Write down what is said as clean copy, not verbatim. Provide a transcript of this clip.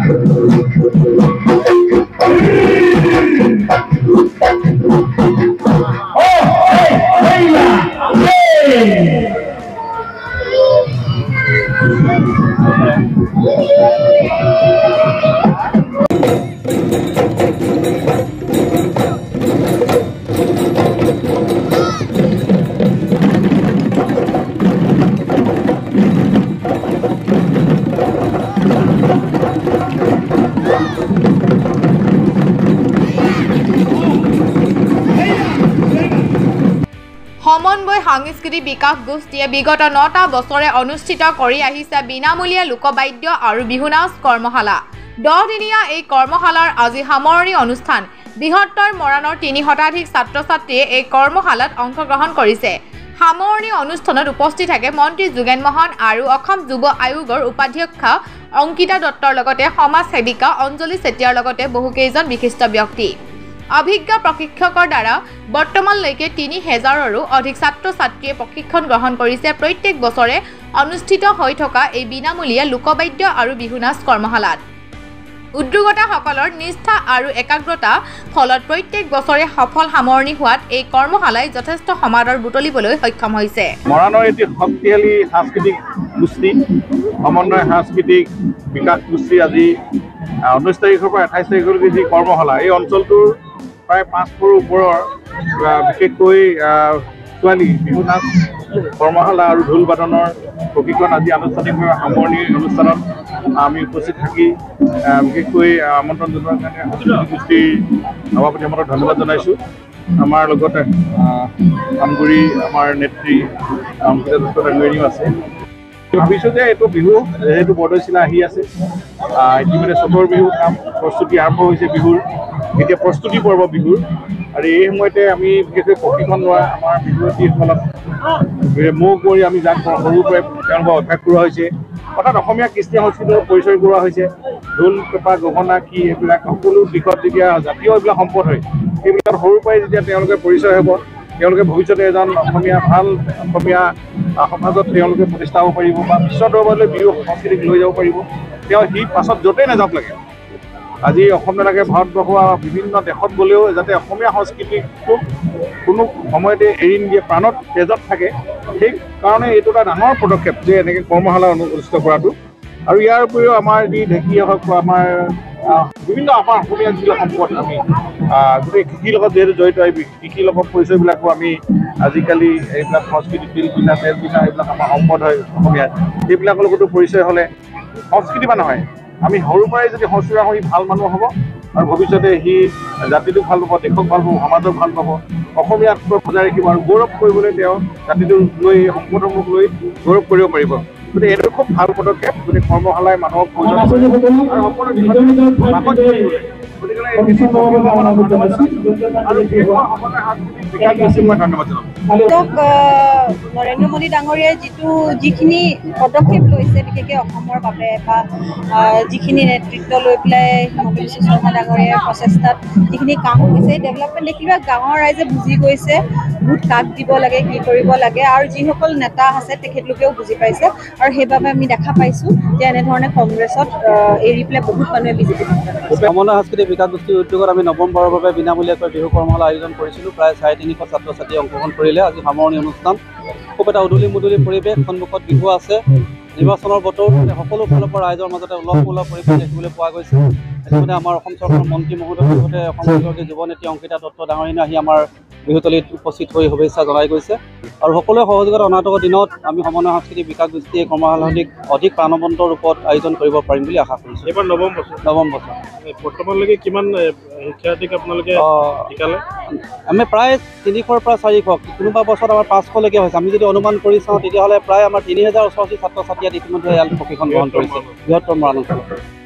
সমন্বয় সাংস্কৃতিক বিকাশ গোষ্ঠীয়ে বিগত ৯টা বছৰে অনুষ্ঠিত কৰি আহিছে বিনামূলীয়া লোকবাদ্য আৰু বিহু নাচ কৰ্মশালা। 10 দিনীয়া এই কৰ্মশালাৰ আজি সামৰণি অনুষ্ঠান। বৃহত্তৰ মৰাণৰ ৩ শতাধিক ছাত্ৰ-ছাত্ৰীয়ে এই কৰ্মশালাত অংশগ্ৰহণ কৰিছে। সামৰণি অনুষ্ঠানত উপস্থিত থাকে মন্ত্ৰী যোগেন মহন আৰু অসম যুৱ আয়োগৰ উপাধ্যক্ষা অংকিতা দত্তৰ লগতে সমাজ সেৱিকা অঞ্জলি চেতিয়াৰ লগতে বহুকেইজন বিশিষ্ট ব্যক্তি। অভিজ্ঞ প্ৰশিক্ষকৰ দ্বাৰা বৰ্তমানলৈকে ৩০০০ৰো অধিক ছাত্ৰ-ছাত্ৰীয়ে প্ৰশিক্ষণ গ্ৰহণ কৰিছে। প্ৰত্যেক বছৰে অনুষ্ঠিত হৈ থকা এই বিনামূলীয়া লোকবাদ্য আৰু বিহু নাচ কৰ্মশালাত উদ্যোগতাসকলৰ নিষ্ঠা আৰু একাগ্ৰতা ফলত প্ৰত্যেক বছৰে সফল সামৰণি হোৱাত এই কৰ্মশালাই যথেষ্ট সমাদৰ বুটলিবলৈ সক্ষম হৈছে। মৰাণৰ এটি শক্তিশালী সাংস্কৃতিক গোষ্ঠী সমন্বয় সাংস্কৃতিক বিকাশ গোষ্ঠী আজি 19 তাৰিখৰ পৰা 28 তাৰিখলৈকে যি কৰ্মশালা এই অঞ্চলটোৰ প্ৰায় 500ৰ ওপৰৰ বিশেষকৈ ছোৱালী বিহু নাচ কৰ্মশালা আৰু ঢোল বাদনৰ প্ৰশিক্ষণ আজি আনুষ্ঠানিকভাৱে সামৰণি অনুষ্ঠানত আমি উপস্থিত থাকি বিশেষকৈ আমন্ত্ৰণ জনোৱাৰ কাৰণে সাংস্কৃতিক গোষ্ঠীৰ সভাপতি আমাক ধন্যবাদ জনাইছোঁ। আমাৰ লগতে কাম কৰি আমাৰ নেত্ৰী অংকিতা দত্ত ডাঙৰীয়াও আছে। ভাবিছোঁ যে এইটো বিহু যিহেতু বৰদৈচিলা আহি আছে, ইতিমধ্যে চতৰ বিহুৰ কাম প্ৰস্তুতি আৰম্ভ হৈছে বিহুৰ, এতিয়া প্ৰস্তুতি পৰ্ব বিহুৰ, আৰু এই সময়তে আমি বিশেষকৈ প্ৰশিক্ষণ লোৱা আমাৰ বিহুৱতীসকলক মৌ কৰি আমি যাক সৰুৰ পৰাই তেওঁলোকক অভ্যাস কৰোৱা হৈছে, অৰ্থাৎ অসমীয়া কৃষ্টি সংস্কৃতিৰ পৰিচয় কৰোৱা হৈছে। ঢোল পেঁপা গগনা কি এইবিলাক সকলো দিশত যেতিয়া জাতীয় এইবিলাক সম্পদ হয়, সেইবিলাক সৰুৰ পৰাই যেতিয়া তেওঁলোকে পৰিচয় হ'ব, তেওঁলোকে ভৱিষ্যতে এজন অসমীয়া ভাল অসমীয়া সমাজত তেওঁলোকে প্ৰতিষ্ঠা হ'ব পাৰিব বা বিশ্ব দৰবাৰলৈ বিহু সংস্কৃতিক লৈ যাব পাৰিব। তেওঁ সি পাছত য'তেই নাযাওক লাগে, আজি অসম নালাগে ভাৰতবৰ্ষ বিভিন্ন দেশত গ'লেও যাতে অসমীয়া সংস্কৃতিটোক কোনো সময়তে এৰি নিদিয়ে, প্ৰাণত তেজত থাকে। সেইকাৰণে এইটো এটা ডাঙৰ পদক্ষেপ যে এনেকৈ কৰ্মশালা অনুষ্ঠিত কৰাটো। আৰু ইয়াৰ উপৰিও আমাৰ যি ঢেঁকীয়ে হওক আমাৰ বিভিন্ন আমাৰ অসমীয়া যিবিলাক সম্পদ আমি গোটেই কৃষিৰ লগত যিহেতু জড়িত, এই কৃষিৰ লগত পৰিচয়বিলাকো আমি আজিকালি এইবিলাক সংস্কৃতি তিল পিঠা তেল পিঠা এইবিলাক আমাৰ সম্পদ হয় অসমীয়াত, সেইবিলাকৰ লগতো পৰিচয় হ'লে সংস্কৃতি বা নহয় আমি সৰুৰ পৰাই যদি সংস্কৃতি সি ভাল মানুহ হ'ব আৰু ভৱিষ্যতে সি জাতিটোক ভাল পাব, দেশক ভাল পাব, সমাজক ভাল পাব, অসমীয়াত্ব বজাই ৰাখিব আৰু গৌৰৱ কৰিবলৈ তেওঁ জাতিটোক লৈ সম্পদসমূহ লৈ গৌৰৱ কৰিব পাৰিব। গতিকে এইটো খুব ভাল পদক্ষেপ। গতিকে কৰ্মশালাই মানুহক প্ৰয়োজন আৰু সকলো নৰেন্দ্ৰ মোদী ডাঙৰীয়াই যিখিনি পদক্ষেপ লৈছে বিশেষকৈ অসমৰ বাবে বা যিখিনি নেতৃত্ব লৈ পেলাই হিমন্ত বিশ্ব শৰ্মা ডাঙৰীয়াৰ প্ৰচেষ্টাত যিখিনি কাম হৈছে, ডেভেলপমেণ্ট দেখিবা গাঁৱৰ ৰাইজে বুজি গৈছে, ভোট কাক দিব লাগে, কি কৰিব লাগে, আৰু যিসকল নেতা আছে তেখেতলোকেও বুজি পাইছে। আৰু সেইবাবে আমি দেখা পাইছোঁ যে এনেধৰণে কংগ্ৰেছত এৰি পেলাই বহুত মানুহে বিজেপি সমন্বয় সাংস্কৃতিক বিকাশ গোষ্ঠীৰ উদ্যোগত আমি নৱমবাৰৰ বাবে বিনামূলীয়াকৈ বিহু কৰ্মশালা আয়োজন কৰিছিলোঁ। প্ৰায় 350 ছাত্ৰ-ছাত্ৰী অংশগ্ৰহণ কৰিলে। আজি সামৰণি অনুষ্ঠান খুব এটা উদুলি মুদুলি পৰিৱেশ, সন্মুখত বিহু আছে, নিৰ্বাচনৰ বতৰ, সকলো ফালৰ পৰা ৰাইজৰ মাজতে উলহ মালহ পৰিৱেশ দেখিবলৈ পোৱা গৈছে। ইতিমধ্যে আমাৰ অসম চৰকাৰৰ মন্ত্ৰী মহোদয়ৰ লগতে অসমৰ যুৱনেত্ৰী অংকিতা দত্ত ডাঙৰীয়াই আহি আমাৰ বিহুতলীত উপস্থিত হৈ শুভেচ্ছা জনাই গৈছে। আৰু সকলোৱে সহযোগত অনাগত দিনত আমি সমন্বয় সাংস্কৃতিক বিকাশ গোষ্ঠীয়ে কৰ্মশালাটিক অধিক প্ৰাণৱন্ত ৰূপত আয়োজন কৰিব পাৰিম বুলি আশা কৰিছোঁ। এইবাৰ নৱম বছৰ বৰ্তমানলৈকে কিমান শিক্ষাৰ্থীক আপোনালোকে শিকালে? আমি প্ৰায় 300ৰ পৰা 400, কোনোবা বছৰত আমাৰ 500লৈকে হৈছে। আমি যদি অনুমান কৰি চাওঁ তেতিয়াহ'লে প্ৰায় আমাৰ 3000 ওচৰ ছাত্ৰ-ছাত্ৰীয়ে ইতিমধ্যে ইয়াত প্ৰশিক্ষণ গ্ৰহণ কৰিছে বৃহত্তৰ মৰাণ অঞ্চলত।